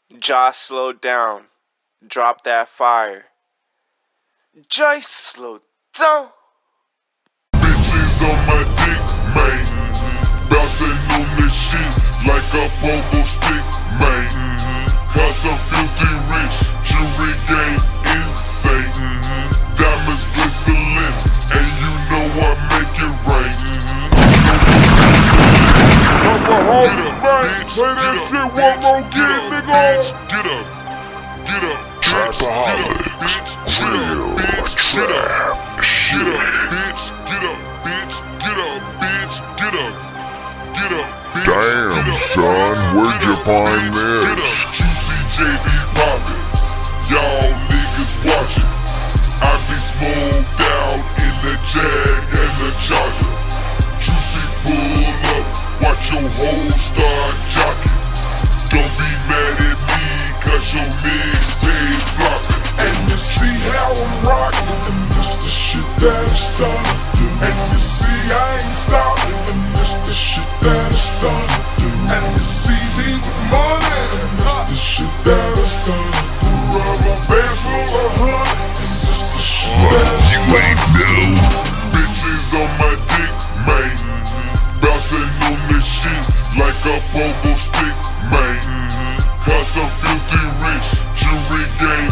Josh, slow down. Drop that fire. Joyce, slow down. Bitches on my dick, man. Bouncing on this shit like a pogo stick, man. Cause I'm filthy rich, jewelry game insane. Diamonds glistening, and you know I make it right. Play that shit one more again, nigga. Get up, get up, Trapaholics, real trap shit. get up, bitch, get up, bitch, get up, bitch, get up, get up, bitch. Damn, son, where'd you find this? Juicy JB poppin', y'all niggas watchin'. I be smoked out in the Jag and the Charger. Juicy pull up, watch your whole start jockin'. Don't be mad at me, cause your mixtape floppin'. And you see how I'm rockin', and this the shit that I started to do. And you see I ain't stopping, and this the shit that I started to do. And you see me with money, and this the shit that I started to do. Rubber bands full of honey, and this the shit that I You ain't new. Bitches on my dick, man. Bouncing on this shit like a pogo stick, man. Cause I'm filthy rich, jewelry game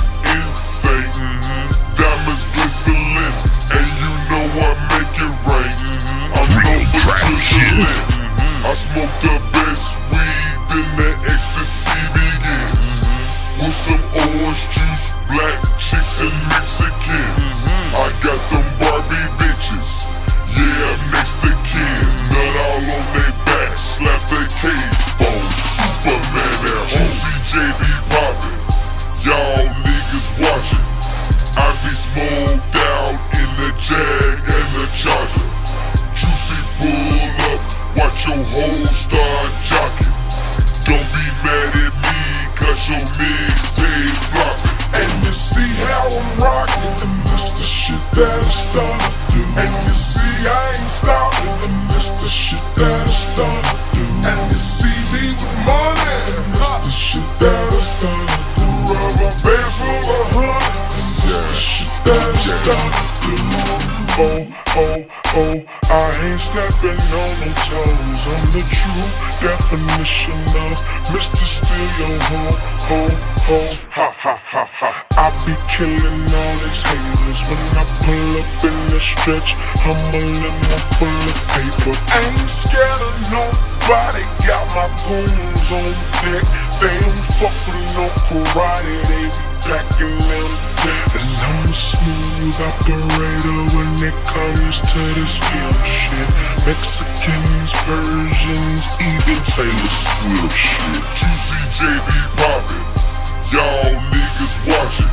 insane. Diamonds glistening, and you know I make it right. I'm Real no trap shit. I smoke the best weed, then the ecstasy begins. With some orange juice, black chicks and Mexican. I got some Barbie bitches, yeah, next to kin. Nut all on they back, slap their cape on. Superman and Juicy JB poppin', y'all niggas watchin'. I be smoked out in the Jag and the Charger. Juicy pull up, watch your whole start jockin'. Don't be mad at me, cause your mixtape floppin'. And you see how I'm rockin', and this the shit that I started to do. And you see I ain't stopping, and this the shit that I started to do. And you see me with money, and this the shit that I started to do. Rubber bands full of honey, and this the shit that I started to do. Oh, oh, oh, I ain't stepping on no toes. I'm the true definition of Mr. Steal Your Ho, ho, ha, ha, ha, ha. I be killing all these haters when I pull up in the stretch. Humble and I'm full of paper. Ain't scared of nobody, got my goons on deck. They don't fuck with no karate, they be packing them decks. And I'm a smooth operator when it comes to this field shit. Mexicans, Persians, even Taylor Swift shit. Juicy JB poppin', y'all niggas watchin'.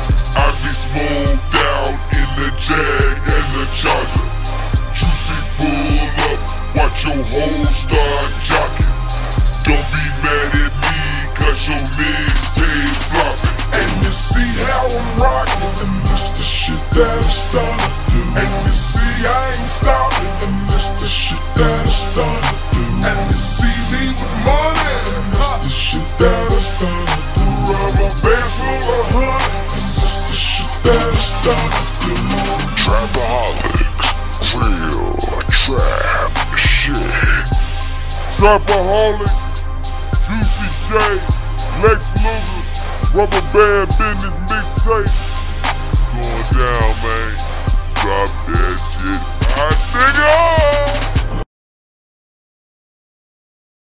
I be smoked out in the Jag and the Charger. Juicy pull up, watch your whole start jockin'. Don't be mad at me, cause your mixtape floppin'. And you see how I'm rockin', and this the shit that I started to do. And you see I ain't stopping, and this the shit that I started to do. And you see me with money, and this the shit that I started to do. Rubber bands full of honey, and this the shit that I started to do. Trapaholics, real trap shit. Trapaholics, Juicy J, Lex Luger, Rubber Band Business mixtape. Going down, man. Drop dead.